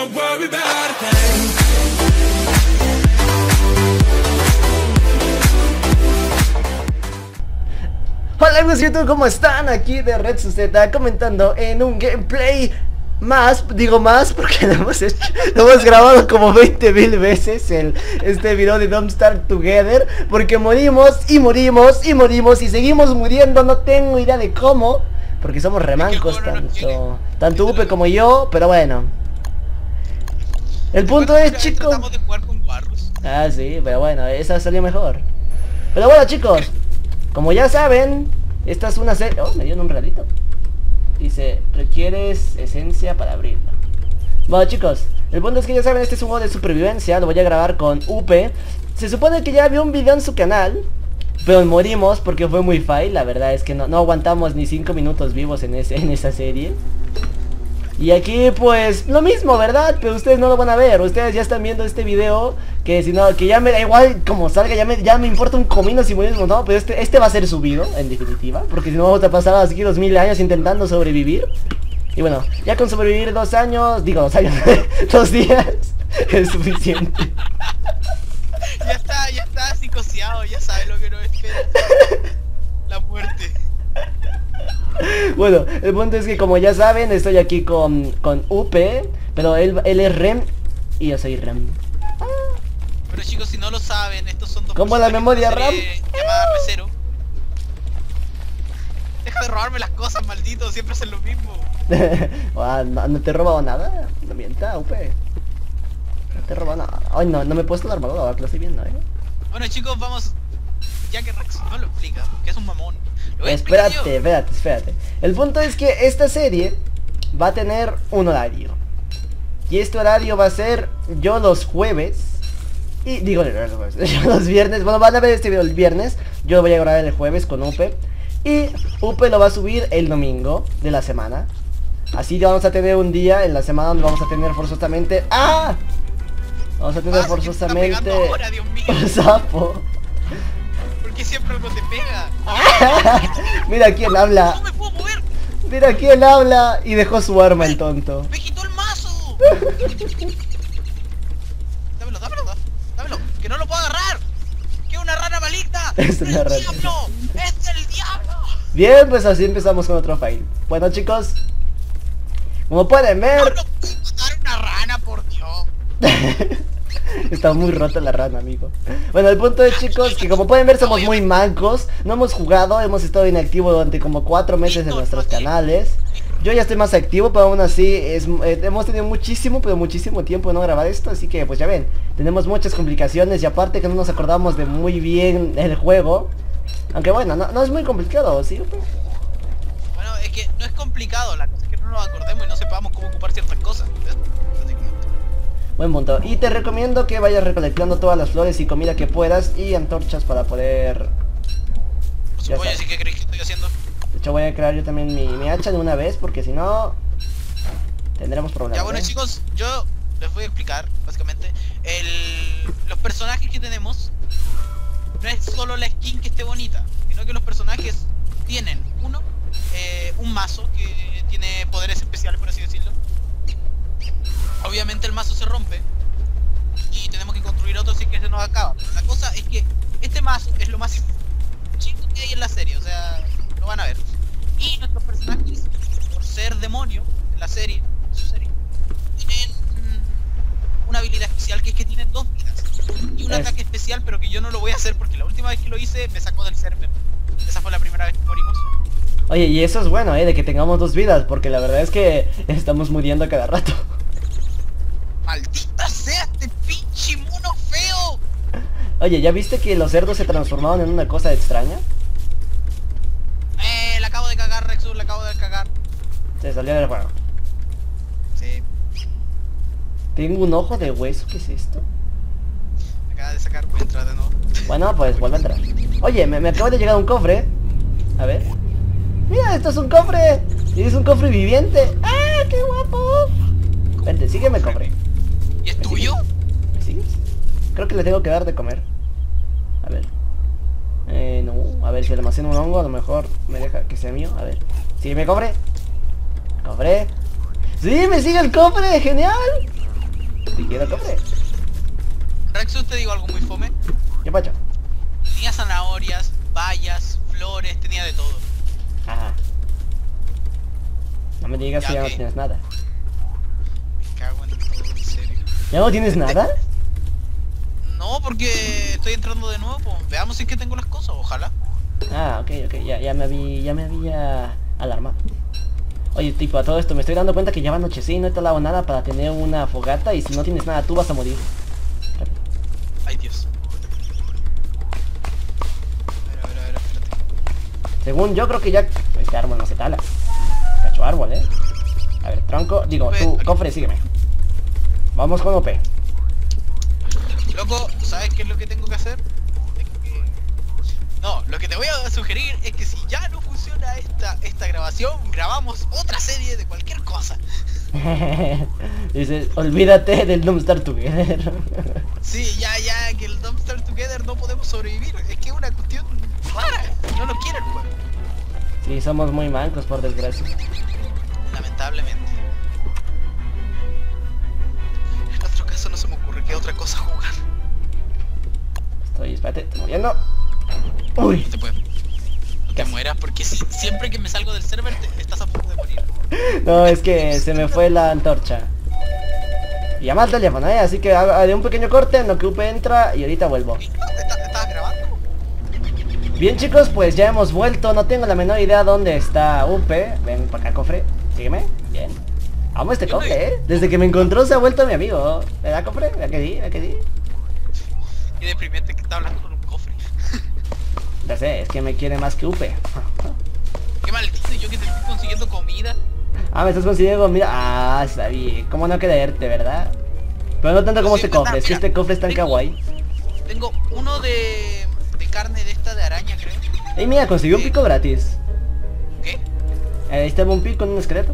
don't worry about a thing. Hola amigos de YouTube, ¿cómo están? Aquí de Red Suseta comentando en un gameplay más, digo más porque lo hemos grabado como 20.000 veces este video de Don't Starve Together, porque morimos y morimos y morimos y seguimos muriendo, no tengo idea de cómo, porque somos remancos tanto Upe como yo, pero bueno. El punto es, chicos, tratamos de jugar con Warros. Ah, sí, pero bueno, esa salió mejor. Pero bueno, chicos, como ya saben, esta es una serie... Oh, me dieron un regalito. Dice, requieres esencia para abrirla. Bueno, chicos, el punto es que ya saben, este es un juego de supervivencia. Lo voy a grabar con Upe. Se supone que ya había un video en su canal, pero morimos porque fue muy fail. La verdad es que no aguantamos ni 5 minutos vivos en esa serie. Y aquí pues lo mismo, ¿verdad? Pero ustedes no lo van a ver. Ustedes ya están viendo este video, que si no, que ya me da igual como salga, ya me importa un comino si morimos o no. Pero este va a ser subido, en definitiva, porque si no vamos a pasar así 2000 años intentando sobrevivir. Y bueno, ya con sobrevivir 2 años, digo 2 años, 2 días es suficiente. Ya está psicoseado, ya sabe lo que nos espera. La muerte. Bueno, el punto es que como ya saben, estoy aquí con Upe, pero él es Rem y yo soy Rem. Pero chicos, si no lo saben, estos son dos ¿Cómo la memoria RAM? Llamada Recero. Deja de robarme las cosas, maldito, siempre hacen lo mismo. No te he robado nada, no mienta, Upe. No te he robado nada. Ay, no me he puesto la armadura, ahora que lo estoy viendo, Bueno chicos, vamos. Ya que Rex no lo explica, que es un mamón. Lo voy a explicar yo. Espérate. El punto es que esta serie va a tener un horario. Y este horario va a ser yo los jueves. Y digo, yo los viernes. Bueno, van a ver este video el viernes. Yo lo voy a grabar el jueves con Upe. Y Upe lo va a subir el domingo de la semana. Así ya vamos a tener un día en la semana donde vamos a tener forzosamente... ¡Ah! Vamos a tener forzosamente... Ahora, Dios mío. Un sapo. Porque siempre algo te pega. Mira quién habla. No me puedo mover. Mira quién habla y dejó su arma el tonto. Me quitó el mazo. Dámelo, que no lo puedo agarrar. Que es una rana maligna. Es una rana. ¡Diablo! ¡Es el diablo! Bien, pues así empezamos con otro fail. Bueno, chicos, como pueden ver, No puedo matar una rana, por Dios. está muy rota la rana, amigo. Bueno, el punto es, chicos, que como pueden ver somos muy mancos. No hemos jugado, hemos estado inactivos durante como 4 meses en nuestros canales. Yo ya estoy más activo, pero aún así hemos tenido muchísimo tiempo de no grabar esto. Así que pues ya ven, tenemos muchas complicaciones. Y aparte que no nos acordamos de muy bien el juego. Aunque bueno, no es muy complicado, ¿sí? Bueno, es que no es complicado, la cosa es que no nos acordemos y no sepamos cómo ocupar ciertas cosas. Buen punto. Y te recomiendo que vayas recolectando todas las flores y comida que puedas y antorchas para poder... Por supuesto, sí que crees que estoy haciendo. De hecho voy a crear yo también mi hacha de una vez, porque si no tendremos problemas. Ya bueno, chicos, yo les voy a explicar básicamente los personajes que tenemos. No es solo la skin que esté bonita, sino que los personajes tienen un mazo que tiene poderes especiales, por así decirlo. Obviamente el mazo se rompe y tenemos que construir otro si que se nos acaba. Pero la cosa es que este mazo es lo más chico que hay en la serie, o sea, lo van a ver. Y nuestros personajes, por ser demonio en la serie, tienen una habilidad especial, que es que tienen 2 vidas y un ataque especial, pero que yo no lo voy a hacer porque la última vez que lo hice me sacó del server. Esa fue la primera vez que morimos. Oye, y eso es bueno, de que tengamos 2 vidas, porque la verdad es que estamos muriendo a cada rato. ¡Maldita sea este pinche mono feo! Oye, ¿ya viste que los cerdos se transformaron en una cosa extraña? La acabo de cagar, Rexus, la acabo de cagar. Se salió del juego. Sí. Tengo un ojo de hueso, ¿qué es esto? Me acaba de sacar, voy a entrar de nuevo. Bueno, pues vuelve a entrar. Oye, me acaba de llegar un cofre. A ver. Mira, esto es un cofre. Y es un cofre viviente. ¡Ah, qué guapo! Vente, sígueme, cofre. ¿Y es tuyo? ¿Me sigues? Creo que le tengo que dar de comer. A ver. No, a ver si le almaceno un hongo, a lo mejor me deja que sea mío. A ver. Sígueme, cofre. Cofre. ¡Sí, me sigue el cofre! ¡Genial! quiero cofre. Rexus, te digo algo muy fome. ¿Qué pacho? Tenía zanahorias, bayas, flores, tenía de todo. Ajá. No me digas Ya, que ya ok. no tienes nada. Me cago en todo, en serio. ¿Ya no tienes nada? No, porque estoy entrando de nuevo, pues. Veamos si es que tengo las cosas, ojalá. Ah, ok, ya me había alarmado. Oye, tipo, a todo esto me estoy dando cuenta que ya va anochecer y no he talado nada para tener una fogata, y si no tienes nada tú vas a morir. Rápido. Ay, Dios. A ver, espérate. Según yo creo que ya este árbol no se tala. Cacho árbol, A ver, tronco, digo, tú, Aquí. cofre, sígueme. Vamos con OP. Loco, ¿sabes qué es lo que tengo que hacer? Es que... No, lo que te voy a sugerir es que si ya no funciona esta grabación, grabamos otra serie de cualquier cosa. Dices, olvídate del Dumpster Together. Sí, ya, que el Dumpster Together no podemos sobrevivir. Es que es una cuestión rara. No lo quiere el juego. Sí, somos muy mancos, por desgracia. Lamentablemente. En otro caso no se me ocurre qué otra cosa jugar. Espérate, estoy muriendo. Uy, Te puedes. No te mueras porque siempre que me salgo del server estás a punto de morir. no, es que se me fue la antorcha. Y llama al teléfono, así que haré un pequeño corte en lo que UP entra y ahorita vuelvo. ¿Estabas grabando? Bien chicos, pues ya hemos vuelto, no tengo la menor idea dónde está UP. Ven para acá, cofre, sígueme, bien. Vamos este cofre, desde que me encontró se ha vuelto mi amigo. ¿Verdad, cofre? ¿Verdad que sí? Qué deprimente que está hablando con un cofre. Ya sé, es que me quiere más que UP. Qué maldito, yo que te estoy consiguiendo comida. Ah, me estás consiguiendo, mira. Ah, está bien. ¿Cómo no creerte, verdad? Pero no tanto como Sí, este cofre, es que mira, este cofre es tan tengo- kawaii. Tengo uno de carne de esta de araña, creo. Ey, mira, conseguí un pico gratis. ¿Qué? Ahí estaba un pico con un esqueleto.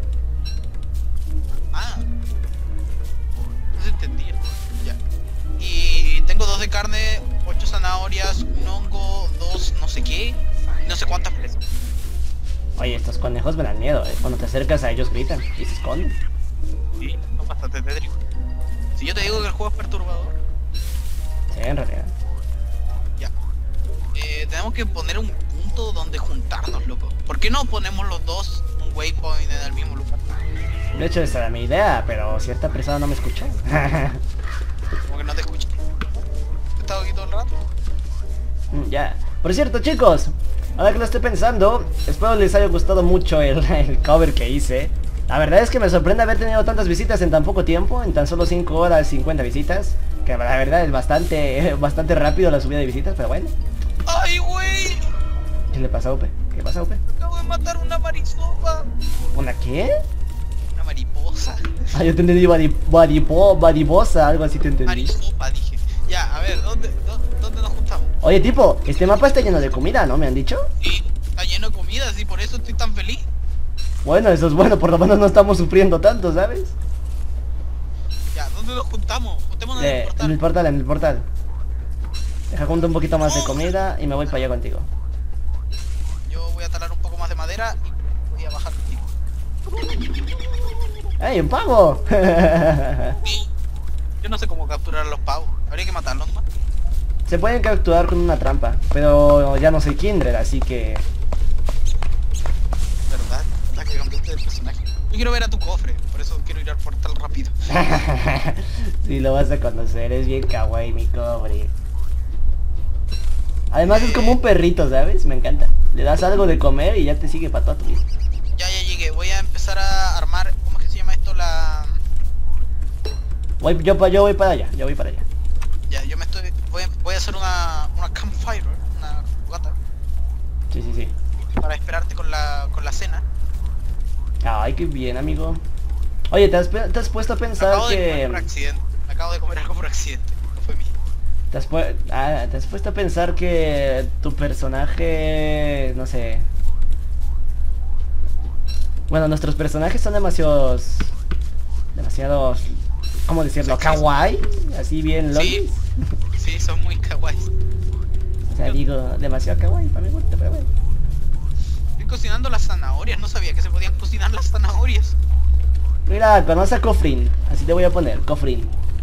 Ah. No se entendía. Ya. Y tengo 2 de carne, 8 zanahorias, un hongo, 2 no sé qué, y no sé cuántas fresas. Oye, estos conejos me dan miedo, Cuando te acercas a ellos gritan y se esconden. Sí, son bastante tétricos. Si yo te digo que el juego es perturbador, Sí, en realidad. ya. Tenemos que poner un punto donde juntarnos, loco. ¿Por qué no ponemos los dos un waypoint en el mismo lugar? De hecho, esa era mi idea, pero cierta persona no me escuchó. Como que no te escuché. He estado aquí todo el rato. Ya. Por cierto, chicos, ahora que lo estoy pensando, espero les haya gustado mucho el cover que hice. La verdad es que me sorprende haber tenido tantas visitas en tan poco tiempo, en tan solo 5 horas 50 visitas. Que la verdad es bastante rápido la subida de visitas, pero bueno. ¡Ay, güey! ¿Qué le pasa a Upe? ¿Qué pasa a Upe? Acabo de matar una marisopa. ¿Una qué? Una mariposa. Ah, yo te entendí mariposa, algo así te entendí. Marisopa, dije. Ya, a ver, ¿dónde nos juntamos? Oye, tipo, este mapa está lleno de comida, ¿no? ¿Me han dicho? Sí, está lleno de comidas y por eso estoy tan feliz. Bueno, eso es bueno, por lo menos no estamos sufriendo tanto, ¿sabes? Ya, ¿dónde nos juntamos? Juntémonos en el En portal. el portal, en el portal. Deja junto un poquito más de comida y me voy para allá contigo. Yo voy a talar un poco más de madera y voy a bajar contigo. ¡Ey, un pavo! Sí. Yo no sé cómo capturar a los pavos. Habría que matarlos más. Se pueden capturar con una trampa, pero ya no soy Kindred, así que... ¿Verdad? La que cambiaste de personaje. Yo quiero ver a tu cofre, por eso quiero ir al portal rápido. Sí, lo vas a conocer, es bien kawaii mi cobre. Además es como un perrito, ¿sabes? Me encanta. Le das algo de comer y ya te sigue para toda tu vida. Ya llegué. Voy a empezar a armar. ¿Cómo es que se llama esto? Yo voy para allá, yo voy para allá. Ya, yo me estoy. Voy a hacer una campfire, una fogata, Sí, sí, sí. para esperarte con la cena. Ay, qué bien, amigo. Oye, ¿te has puesto a pensar Acabo de comer que... por accidente. Acabo de comer algo por accidente. No fue mío. ¿Te has puesto a pensar que tu personaje... no sé... Bueno, nuestros personajes son demasiados... ¿cómo decirlo? Sexys. Kawaii, así bien lolis. Sí, son muy kawaii. O sea, digo, demasiado kawaii para mi gusto, pero bueno. Estoy cocinando las zanahorias. No sabía que se podían cocinar las zanahorias. Mira, conoce a Cofrin, así te voy a poner, Cofrin.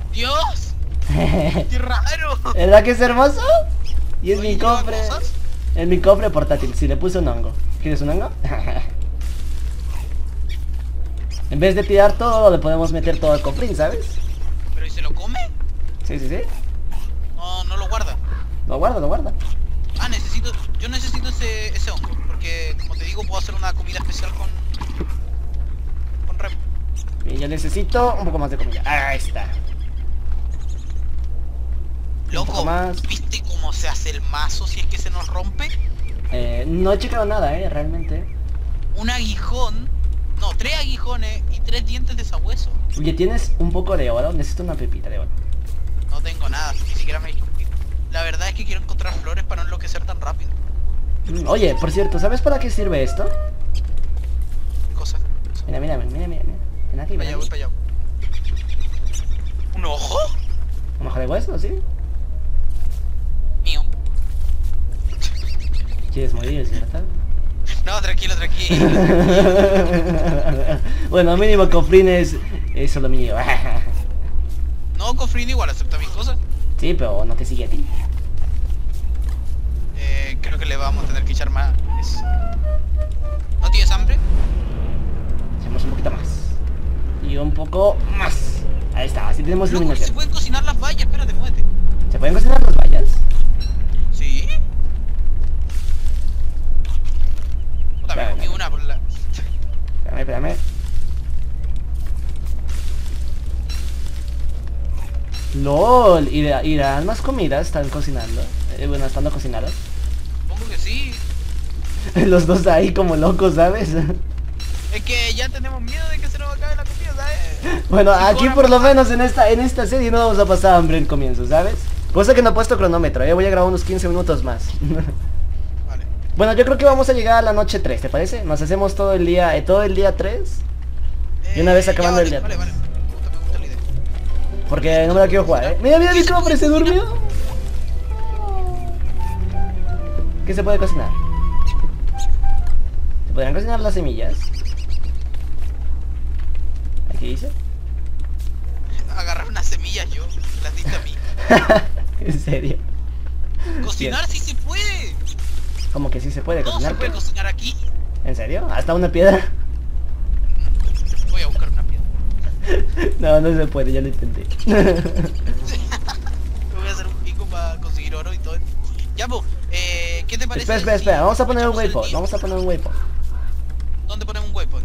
¡Dios! ¡Qué raro! ¿Verdad que es hermoso? Y es Oye, mi ¿lleva cofre. cosas? Es mi cofre portátil. Si le puse un hongo. ¿Quieres un hongo? En vez de tirar todo, le podemos meter todo al cofrín, ¿sabes? ¿Pero y se lo come? Sí, sí, sí. No, no lo guarda. Lo guarda, lo guarda. Ah, yo necesito ese hongo, porque como te digo, puedo hacer una comida especial con Remo. Y yo necesito un poco más de comida. Ahí está. Un Loco, poco más. ¿viste cómo se hace el mazo si es que se nos rompe? No he checado nada, realmente. Un aguijón, no, 3 aguijones y 3 dientes de sabueso. Oye, ¿tienes un poco de oro? Necesito una pepita de oro. No tengo nada, ni siquiera me he hecho un pico. La verdad es que quiero encontrar flores para no enloquecer tan rápido. Oye, por cierto, ¿sabes para qué sirve esto? ¿Qué cosa? Mira, mira, mira, mira. Ven aquí, ven Para allá, voy aquí. para allá. ¿Un ojo? Un ojo de hueso, ¿sí? Mío. ¿Quieres morir, ¿cierto? No, tranquilo, tranquilo. Bueno, mínimo cofrín es solo mío. No, Cofrin igual acepta mis cosas. Sí, pero no te sigue a ti. Creo que le vamos a tener que echar más. ¿No tienes hambre? Echamos un poquito más. Y un poco más. Ahí está, así tenemos Loco, se iluminación. pueden cocinar las vallas, espérate, muévete. ¿Se pueden cocinar las vallas? ¿Sí? Puta, me Espérame. comí una por la... Espérame, espérame. LOL, y las más comidas están cocinando. Bueno, estando cocinadas. Supongo que sí. Los dos ahí como locos, ¿sabes? Es que ya tenemos miedo de que se nos acabe la comida, ¿sabes? Bueno, 5 aquí horas por lo más. menos en esta serie no vamos a pasar hambre al comienzo, ¿sabes? Por eso que no he puesto cronómetro, voy a grabar unos 15 minutos más. Vale. Bueno, yo creo que vamos a llegar a la noche 3, ¿te parece? Nos hacemos todo el día 3. Y una vez Ya, acabando vale, el día. Vale, vale. Me gusta la idea. Porque no me la quiero jugar, ¿eh? Mira, mira mi cofre, se durmió. ¿Qué se puede cocinar? ¿Se podrían cocinar las semillas? ¿Aquí dice? Agarrar unas semillas yo, las diste a mí. ¿En serio? Cocinar sí se puede. Como que sí se puede Todo se cocinar. puede cocinar aquí. ¿En serio? ¿Hasta una piedra? Voy a buscar una piedra. No, no se puede, ya lo intenté. Me voy a hacer un pico para conseguir oro y todo. Ya, pues, ¿qué te parece? Espera, vamos a poner un echamos el waypoint, día? vamos a poner un waypoint. ¿Dónde ponemos un waypoint?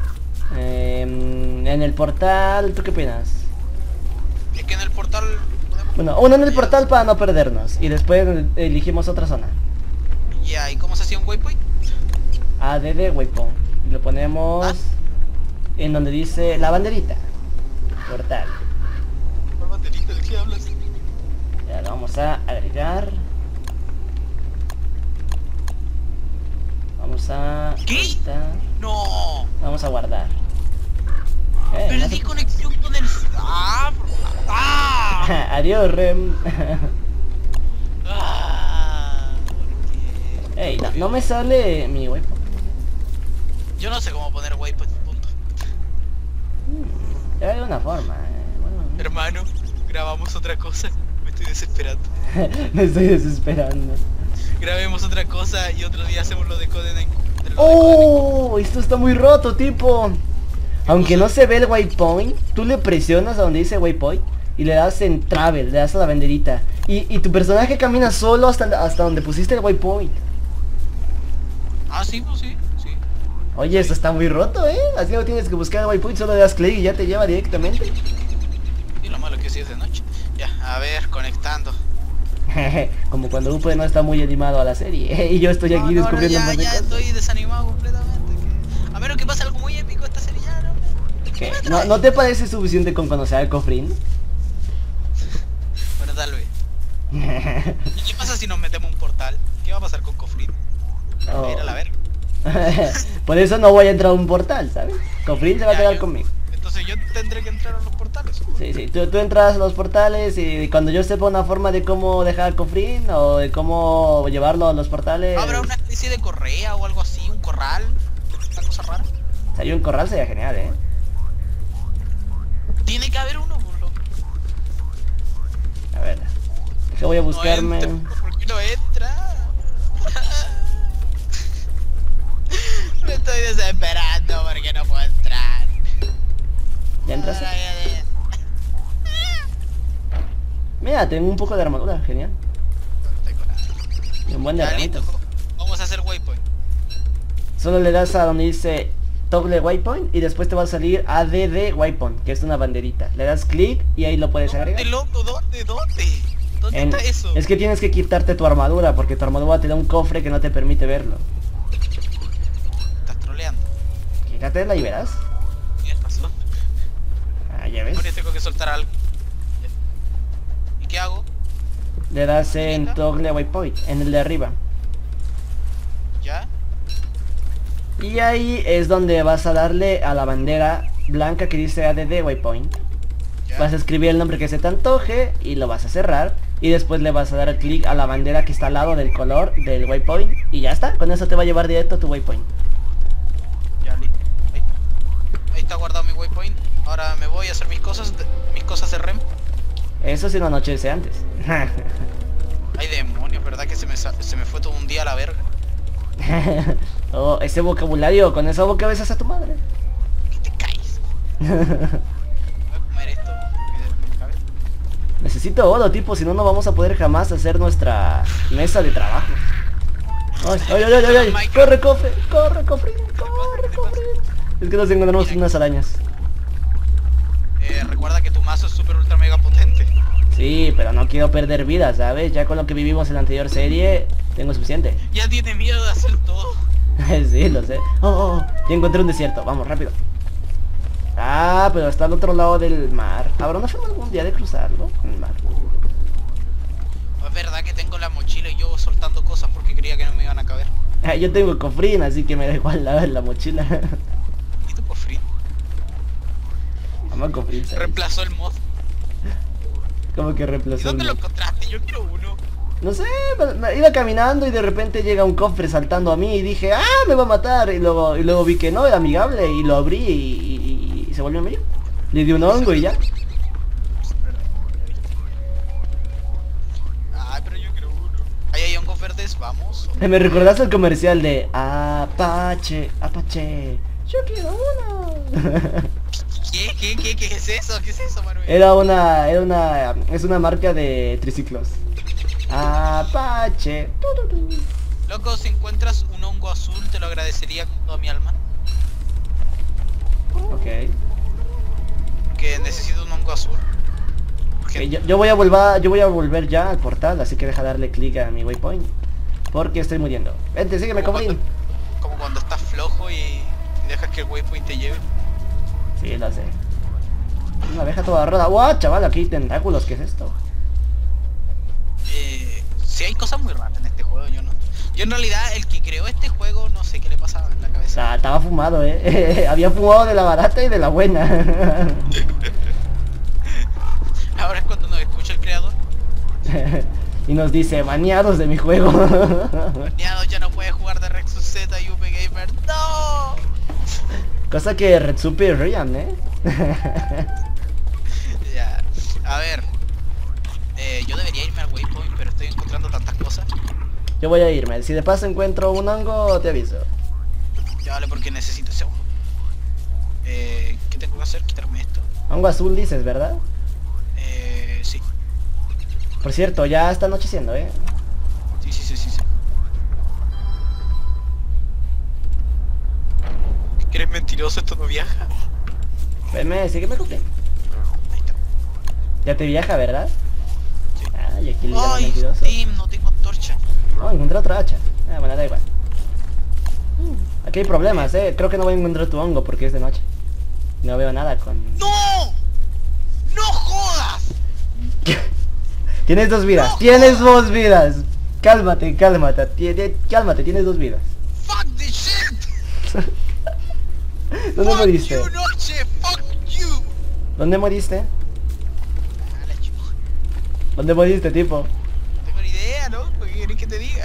En el portal, ¿tú qué opinas? Es que en el portal podemos... Bueno, uno en el portal para no perdernos. Y después elegimos otra zona. Ya, ¿y cómo se hacía un waypoint? ADD waypoint. Y lo ponemos ¿Ah? en donde dice la banderita. Portal. ¿Cuál banderita? ¿De qué hablas? Ya lo vamos a agregar. Vamos a... ¿Qué? quitar. No, Vamos a guardar. no perdí se- conexión con el... ¡Ah! Adiós, Rem. ¡Ah! ¿Por qué? Ey, no me sale mi waypoint. Yo no sé cómo poner waypoint, punto. Debe haber una forma, bueno. Hermano, grabamos otra cosa. Me estoy desesperando. Me estoy desesperando. Grabemos otra cosa y otro día hacemos lo de Codename. ¡Oh! Esto está muy roto, tipo. Aunque no se ve el waypoint, tú le presionas a donde dice waypoint y le das en travel, le das a la banderita. Y tu personaje camina solo hasta donde pusiste el waypoint. Ah, sí, pues sí, sí. Oye, esto está muy roto, Así no tienes que buscar el waypoint, solo le das clic y ya te lleva directamente. Y lo malo que sí es de noche. Ya, a ver, conectando. Como cuando Upe no está muy animado a la serie. Y yo estoy aquí descubriendo un ya, montón de ya cosas. estoy desanimado completamente. A menos que pase algo muy épico esta serie ya, ¿no? ¿Qué? ¿No te parece suficiente con conocer al cofrín? Bueno, tal vez. ¿Y qué pasa si nos metemos un portal? ¿Qué va a pasar con Cofrin? Oh. Ir a la ver. Por eso no voy a entrar a un portal, ¿sabes? Cofrín se va a Ya, quedar yo- conmigo. Entonces yo tendré que entrar a los portales. Sí, sí, tú entras a los portales y cuando yo sepa una forma de cómo dejar al cofrín o de cómo llevarlo a los portales... ¿Habrá una especie de correa o algo así? ¿Un corral? ¿Una cosa rara? Salir un corral sería genial, Tiene que haber uno, por lo... Que voy a buscarme. No entra, ¿por qué no entra? Me estoy desesperando porque no puedo entrar. ¿Ya entras? Mira, tengo un poco de armadura, genial. No tengo nada. Y un buen de Ya, listo. herramientas. Vamos a hacer waypoint. Solo le das a donde dice Toggle Waypoint y después te va a salir ADD Waypoint, que es una banderita. Le das clic y ahí lo puedes ¿Dónde, agregar. loco? ¿Dónde? ¿Dónde está eso? Es que tienes que quitarte tu armadura, porque tu armadura te da un cofre que no te permite verlo. Estás troleando. Quítatela y verás. Tienes razón. Ah, ya ves. Ahora tengo que soltar algo. ¿Y qué hago? Le das en ¿Neta? Toggle Waypoint, en el de arriba. ¿Ya? Y ahí es donde vas a darle a la bandera blanca que dice ADD Waypoint. ¿Ya? Vas a escribir el nombre que se te antoje y lo vas a cerrar. Y después le vas a dar clic a la bandera que está al lado del color del waypoint. Y ya está, con eso te va a llevar directo a tu waypoint. Ya, listo. Ahí está. Ahí está guardado mi waypoint. Ahora me voy a hacer mis cosas de REM. Eso si no anochece antes. Ay, demonios, ¿verdad que se me fue todo un día a la verga? Oh, ese vocabulario, con esa boca besas a tu madre. Que te caes. Voy a comer esto. Que me cabe. Necesito oro, tipo, si no, no vamos a poder jamás hacer nuestra mesa de trabajo. Ay, ay, ay, ay, ay, ay. Corre, cofre, corre, cofre, corre, cofre. Es que nos encontramos unas arañas. Recuerda que tu mazo es super ultra mega potente. Sí, pero no quiero perder vida, ¿sabes? Ya con lo que vivimos en la anterior serie, tengo suficiente. Ya tiene miedo de hacer todo. Sí, lo sé. Oh, oh, oh, ya encontré un desierto, vamos, rápido. Ah, pero está al otro lado del mar. ¿Habrá una forma algún día de cruzarlo? El mar. Es verdad que tengo la mochila y yo soltando cosas porque creía que no me iban a caber. Ah, yo tengo cofrín, así que me da igual la mochila. ¿Y tu cofrín? Vamos a cofrín, ¿sabes? Reemplazó el mod. ¿Cómo que ¿Y reemplazó dónde el lo mod? encontraste? Yo quiero uno. No sé, me iba caminando y de repente llega un cofre saltando a mí y dije, ¡ah, me va a matar! Y luego vi que no, era amigable y lo abrí y se volvió mío. Le di un hongo y ya. Ay, pero yo quiero uno. Ahí hay hongos verdes, vamos. Me recordaste el comercial de Apache, Apache, yo quiero uno. ¿Qué es eso? ¿Qué es eso, Manuel? Es una marca de triciclos. Apache. Loco, si encuentras un hongo azul, te lo agradecería con toda mi alma. Ok. Que necesito un hongo azul. Ok, yo voy a volver ya al portal, así que deja darle clic a mi waypoint. Porque estoy muriendo. Vente, sígueme, cofrín. Como cuando estás flojo y dejas que el waypoint te lleve. Sí, lo sé. Una abeja toda rara. ¡Wow, chaval! Aquí hay tentáculos, ¿qué es esto? Sí, hay cosas muy raras en este juego, yo no. Yo en realidad, el que creó este juego, no sé qué le pasaba en la cabeza. Estaba fumado, había fumado de la barata y de la buena. Ahora es cuando nos escucha el creador. Y nos dice, baneados de mi juego. Baneado, ya no puedes jugar de Rexus Z y UP Gamer. ¡No! Cosa que Retsupe rían, Ya. A ver. Yo debería irme al waypoint, pero estoy encontrando tantas cosas. Yo voy a irme. Si de paso encuentro un hongo, te aviso. Ya vale, porque necesito ese hongo. ¿Qué tengo que hacer? Quitarme esto. Hongo azul dices, ¿verdad? Sí. Por cierto, ya está anocheciendo, Sí. ¿Que eres mentiroso? Esto no viaja. Venme, sígueme, copia. Ahí está. Ya te viaja, ¿verdad? Sí. Ah, y aquí le llaman ¡Ay, mentiroso. Steam! No tengo antorcha. Oh, encontré otra hacha. Ah, bueno, da igual. Aquí hay problemas, creo que no voy a encontrar tu hongo porque es de noche. No veo nada con... ¡No! ¡No jodas! Tienes 2 vidas, ¡No! tienes 2 vidas. Cálmate, cálmate, cálmate, tienes 2 vidas. ¡Fuck the shit! ¿Dónde ¡Fuck moriste? you, noche! ¡Fuck you! ¿Dónde moriste? Ah, la chucha. ¿Dónde moriste, tipo? No tengo ni idea, ¿no? ¿Qué querés que te diga?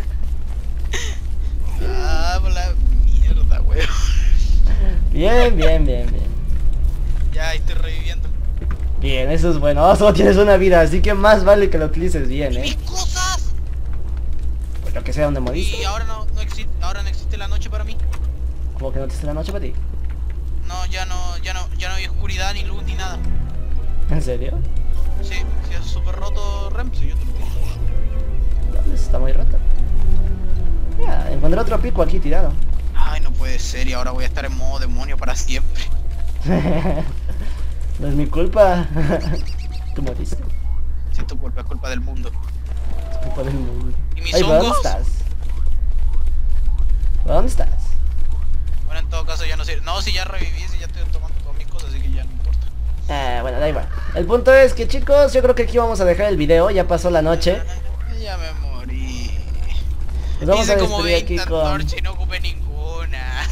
Ah, por la mierda, weón. Bien. Ya, ahí estoy reviviendo. Bien, eso es bueno. Oh, solo tienes una vida, así que más vale que lo utilices bien, ¡Mis cosas! Pues lo que sea donde Y moriste. ahora no existe la noche para mí. Como que no te está la noche para ti. No, ya no hay oscuridad, ni luz, ni nada. ¿En serio? Sí, si es súper roto Rem, si yo te lo digo. ¿Dónde está muy roto? Ya, encontré otro pico aquí tirado. Ay, no puede ser, y ahora voy a estar en modo demonio para siempre. No es mi culpa. Tú moriste. Si es tu culpa, es culpa del mundo. Es culpa del mundo. ¿Y mis Ay, ¿pero dónde hongos? estás? ¿Dónde estás? Bueno, en todo caso ya no sé. No, si ya reviví, si ya estoy tomando todas mis cosas, así que ya no importa. Bueno, da igual. El punto es que, chicos, yo creo que aquí vamos a dejar el video. Ya pasó la noche. Ya me morí. Nos vamos a Hice como despedir aquí 20 con... antorchas y no ocupé ninguna.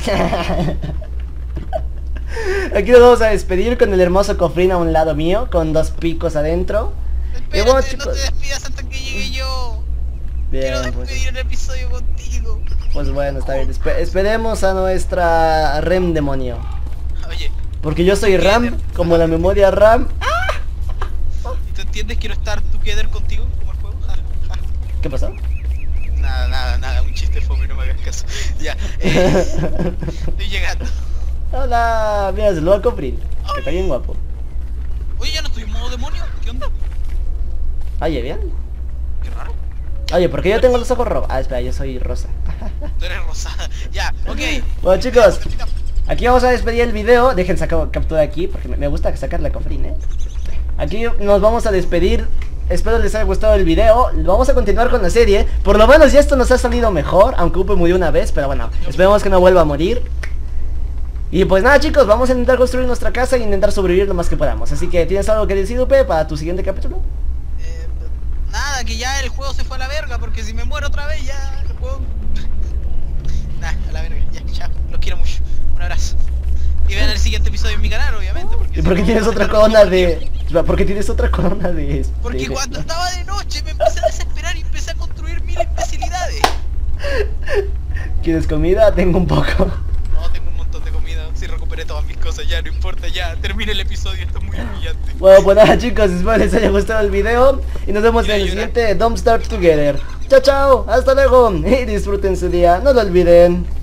Aquí nos vamos a despedir con el hermoso cofrín a un lado mío, con 2 picos adentro. Y bueno, Espérate, no chicos. te despidas hasta que llegue yo. Quiero Bien, despedir el episodio contigo. pues bueno, está bien. Esperemos a nuestra Rem demonio. Oye, Porque yo soy RAM, como la memoria RAM. ¿y tú entiendes? Quiero estar together contigo como el juego. ¿Qué pasó? Nada, un chiste fome, no me hagas caso. Ya, estoy llegando. Hola, mira, saludo al cofrín, que está bien guapo. Oye, ya no estoy en modo demonio. ¿Qué onda? Oye, bien. Qué raro. Oye, ¿por qué yo tengo los ojos rojos? Ah, espera, yo soy rosa. Tú eres rosada. Ya, ok. Bueno, chicos, aquí vamos a despedir el video. Dejen sacar captura aquí, porque me gusta sacarle a cofrín, Aquí nos vamos a despedir. Espero les haya gustado el video. Vamos a continuar con la serie. Por lo menos ya esto nos ha salido mejor, aunque Upe murió una vez, pero bueno, esperemos que no vuelva a morir. Y pues nada, chicos, vamos a intentar construir nuestra casa e intentar sobrevivir lo más que podamos. Así que, ¿tienes algo que decir, Upe, para tu siguiente capítulo? Nada, que ya el juego se fue a la verga, porque si me muero otra vez ya el juego... Nah, a la verga, ya, chao, los quiero mucho. Un abrazo. Y vean el siguiente episodio en mi canal, obviamente. ¿Y por qué tienes otra corona de...? ¿Por qué tienes otra corona de...? Porque cuando estaba de noche me empecé a desesperar y empecé a construir 1000 imbecilidades. ¿Quieres comida? Tengo un poco. No, tengo un montón de comida, si recuperé todas mis cosas, ya, no importa, ya, termine el episodio, esto es muy humillante. Bueno, pues nada, chicos, espero les haya gustado el video. Y nos vemos en el siguiente Don't Start Together. Chao, chao, hasta luego. Y disfruten su día, no lo olviden.